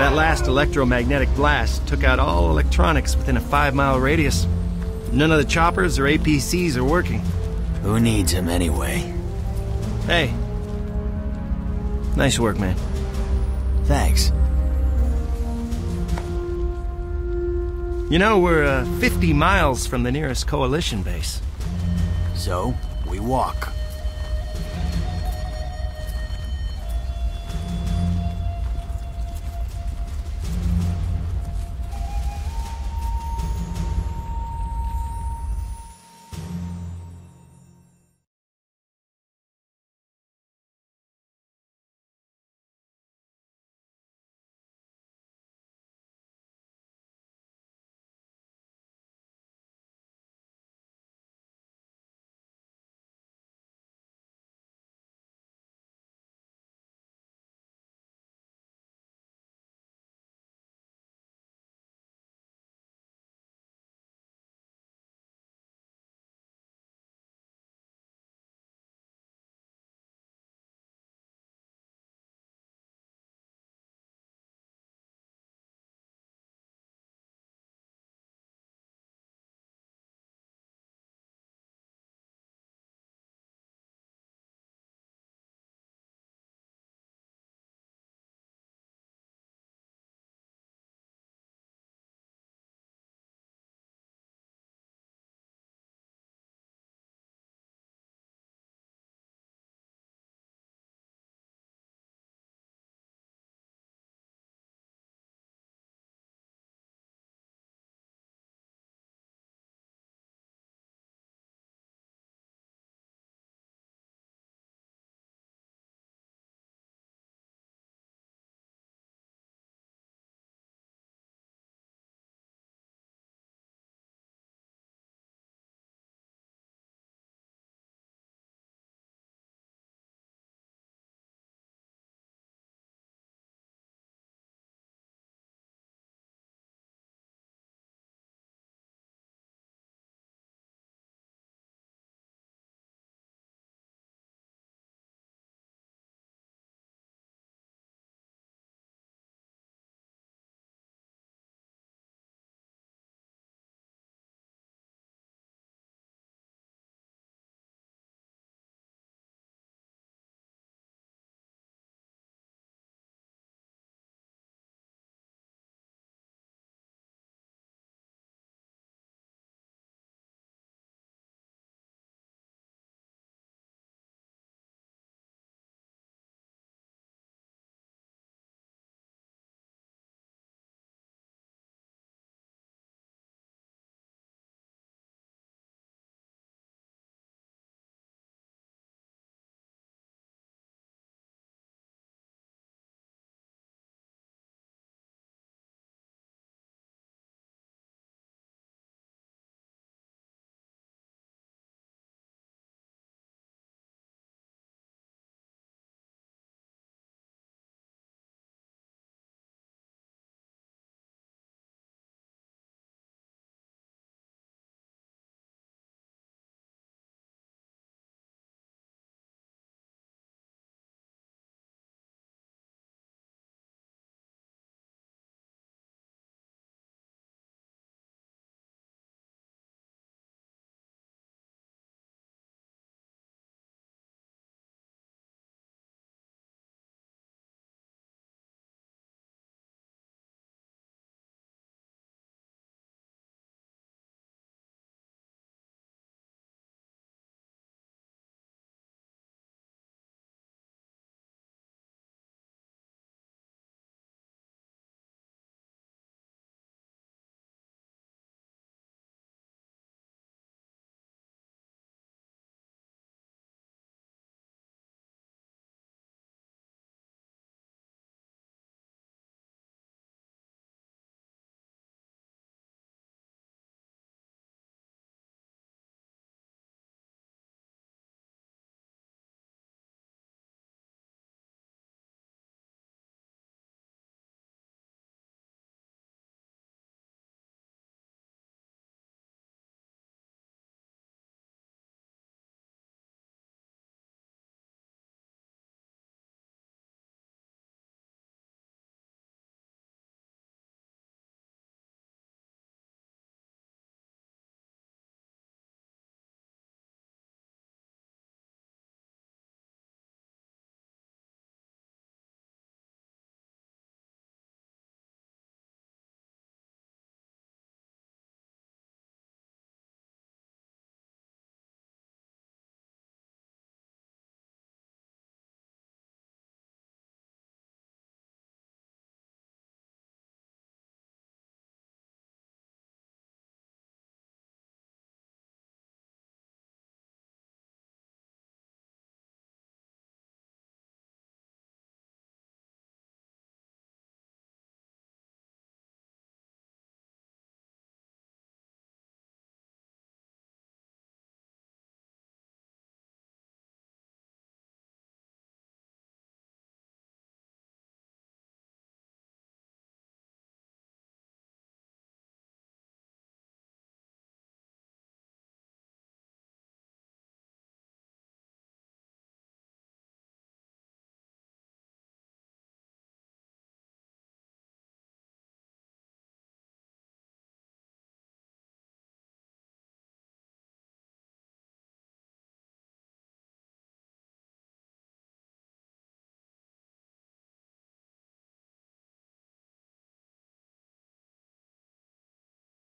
That last electromagnetic blast took out all electronics within a 5-mile radius. None of the choppers or APCs are working. Who needs him anyway? Hey. Nice work, man. Thanks. You know, we're 50 miles from the nearest Coalition base. So, we walk.